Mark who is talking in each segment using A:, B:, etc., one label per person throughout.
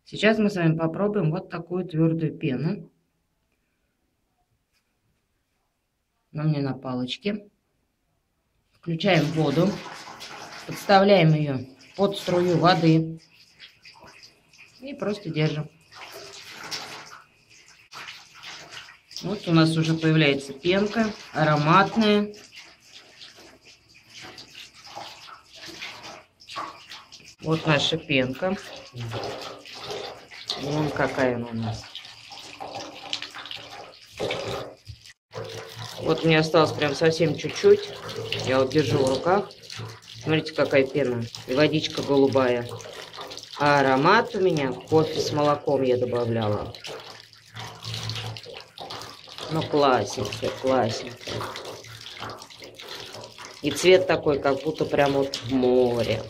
A: Сейчас мы с вами попробуем вот такую твердую пену. На мне на палочке. Включаем воду. Подставляем ее под струю воды. И просто держим. Вот у нас уже появляется пенка, ароматная. Вот наша пенка. Вон какая она у нас. Вот мне осталось прям совсем чуть-чуть. Я вот держу в руках. Смотрите, какая пена. И водичка голубая. А аромат у меня кофе с молоком я добавляла. Ну, классненькая, классненькая. И цвет такой, как будто прям вот в море.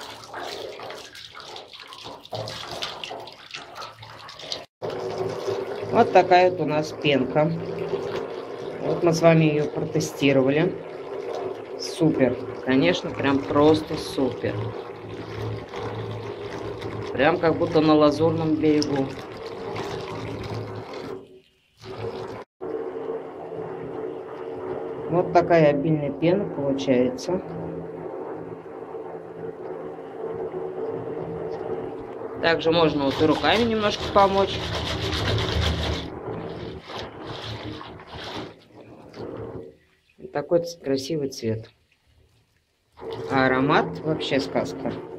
A: Вот такая вот у нас пенка. Вот мы с вами ее протестировали. Супер. Конечно, прям просто супер. Прям как будто на Лазурном берегу. Вот такая обильная пена получается. Также можно вот и руками немножко помочь. Такой красивый цвет. А аромат вообще сказка.